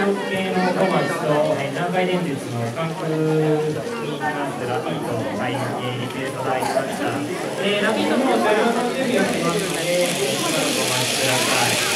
6系の小町と南海電鉄の各に関するラピートを会計にしていただきました。ラピートの車両の準備をしますので、しばらくお待ちください。